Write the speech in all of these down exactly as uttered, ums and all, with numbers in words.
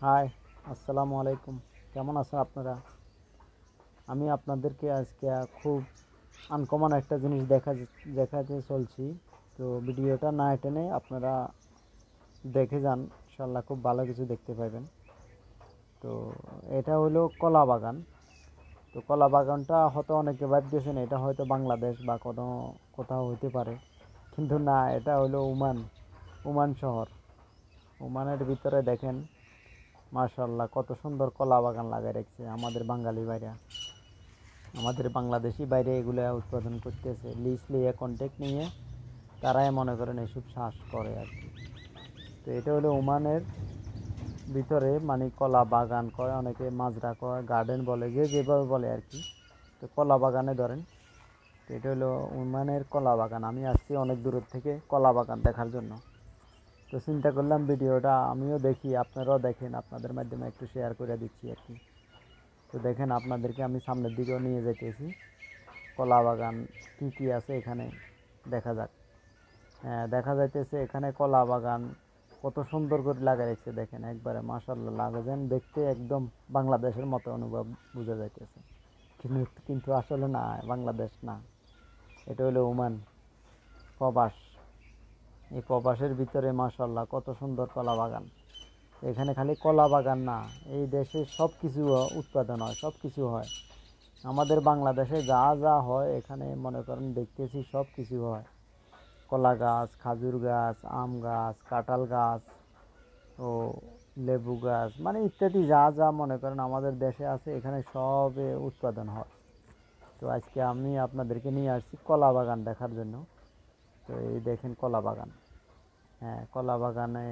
High, আসসালামু আলাইকুম। কেমন আছেন আপনারা? আমি আপনাদেরকে আজকে খুব আনকমন একটা জিনিস দেখা দেখাতে চলছি। তো ভিডিওটা না টেনে আপনারা দেখে যান, ইনশাআল্লাহ খুব ভালো কিছু দেখতে পাবেন। তো এটা হলো কলা বাগান। তো কলা বাগানটা হয়তো অনেকে ভাবতেছেন এটা হয়তো বাংলাদেশ বা কোনো কোথাও হতে পারে, কিন্তু না, এটা হলো ওমান ওমান শহর। ওমানের ভিতরে দেখেন, মাশাআল্লাহ কত সুন্দর কলা বাগান লাগাই রাখছে আমাদের বাঙালি ভাইরা, আমাদের বাংলাদেশি বাইরে এগুলো উৎপাদন করতেছে, লিজ নিয়ে কন্ট্যাক্ট নিয়ে তারাই মনে করেন এসব চাষ করে আর কি। তো এটা হলো ওমানের ভিতরে, মানে কলা বাগান কয়, অনেকে মাজরা কয়, গার্ডেন বলে, যে যেভাবে বলে আর কি। তো কলা বাগানে ধরেন, তো এটা হলো ওমানের কলা বাগান। আমি আসছি অনেক দূরের থেকে কলা বাগান দেখার জন্য। তো চিন্তা করলাম ভিডিওটা আমিও দেখি, আপনারাও দেখেন, আপনাদের মাধ্যমে একটু শেয়ার করে দিচ্ছি আর কি। তো দেখেন, আপনাদেরকে আমি সামনের দিকেও নিয়ে যেতেছি। কলা বাগান কী কী আছে এখানে দেখা যাক। হ্যাঁ, দেখা যাইতেছে এখানে কলা বাগান কত সুন্দর করে লাগা রেখেছে, দেখেন একবারে মাশাআল্লাহ, লাগেছেন দেখতে একদম বাংলাদেশের মতো অনুভব বোঝা যাইতেছে, কিন্তু কিন্তু আসলে না, বাংলাদেশ না, এটা হলো ওমান প্রবাস। এই প্রবাসের ভিতরে মাশাআল্লাহ কত সুন্দর কলা বাগান। এখানে খালি কলা বাগান না, এই দেশে সব কিছু উৎপাদন হয়, সব কিছু হয়। আমাদের বাংলাদেশে যা যা হয় এখানে মনে করেন দেখতেছি সব কিছু হয়। কলা গাছ, খাজুর গাছ, আম গাছ, কাঁঠাল গাছ ও লেবু গাছ, মানে ইত্যাদি যা যা মনে করেন আমাদের দেশে আছে এখানে সব উৎপাদন হয়। তো আজকে আমি আপনাদেরকে নিয়ে আসছি কলা বাগান দেখার জন্য। তো এই দেখেন কলা বাগান। হ্যাঁ, কলা বাগানে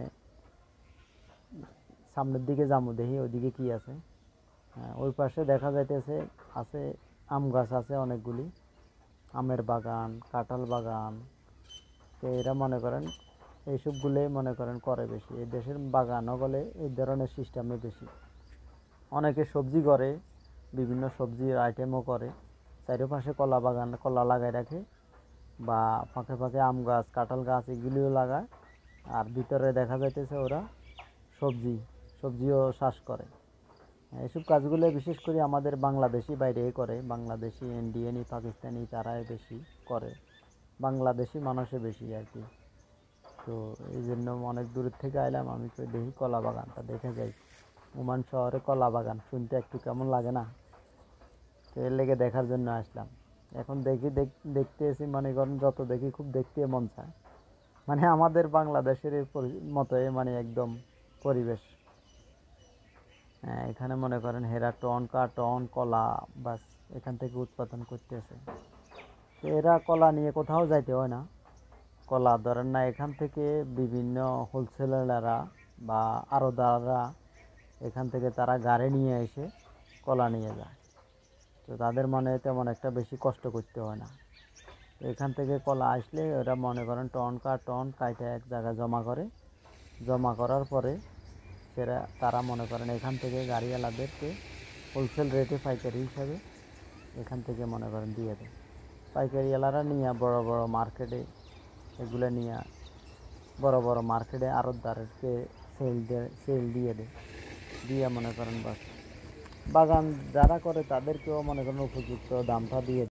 সামনের দিকে যাবো, দেখি ওইদিকে কি আছে। হ্যাঁ, ওই পাশে দেখা যাইতেছে আছে আম গাছ আছে অনেকগুলি, আমের বাগান, কাঁঠাল বাগান। তো এরা মনে করেন এইসবগুলোই মনে করেন করে বেশি, এই দেশের বাগানও বলে এই ধরনের সিস্টেমে বেশি। অনেকে সবজি করে, বিভিন্ন সবজির আইটেমও করে, চারিপাশে কলা বাগান, কলা লাগাই রাখে, বা ফাঁকে ফাঁকে আম গাছ, কাঁঠাল গাছ এগুলিও লাগায়। আর ভিতরে দেখা যাইতেছে ওরা সবজি সবজিও চাষ করে। এইসব কাজগুলো বিশেষ করে আমাদের বাংলাদেশি বাইরে করে, বাংলাদেশি, ইন্ডিয়ানি, পাকিস্তানি তারাই বেশি করে, বাংলাদেশি মানুষে বেশি আর কি। তো এই জন্য অনেক দূরের থেকে আইলাম, আমি তো দেখি কলা বাগানটা দেখে যাই। ওমান শহরে কলা বাগান শুনতে একটু কেমন লাগে না? তো এর লেগে দেখার জন্য আসলাম। এখন দেখি দেখতে এসে মনে করেন যত দেখি খুব দেখতে মন চায়, মানে আমাদের বাংলাদেশের মতোই, মানে একদম পরিবেশ। হ্যাঁ, এখানে মনে করেন হেরা টন কা টন কলা বাস এখান থেকে উৎপাদন করতেছে। তো এরা কলা নিয়ে কোথাও যাইতে হয় না। কলা ধরেন না, এখান থেকে বিভিন্ন হোলসেলাররা বা আড়তদাররা এখান থেকে তারা গাড়ি নিয়ে এসে কলা নিয়ে যায়। তো তাদের মানে তেমন একটা বেশি কষ্ট করতে হয় না। তো এখান থেকে কলা আসলে ওরা মনে করেন টন কা টন কাইটা এক জায়গায় জমা করে, জমা করার পরে সেরা তারা মনে করেন এখান থেকে গাড়িওয়ালাদেরকে হোলসেল রেটে পাইকারি হিসাবে এখান থেকে মনে করেন দিয়ে দেয়। পাইকারিওয়ালারা নিয়ে বড় বড় মার্কেটে এগুলো নিয়ে বড় বড় মার্কেটে আড়তদারকে সেল দিয়ে সেল দিয়ে দেয়, দিয়ে মনে করেন বাস বাগান যারা করে তাদেরকেও মনে করেন উপযুক্ত দামটা দিয়ে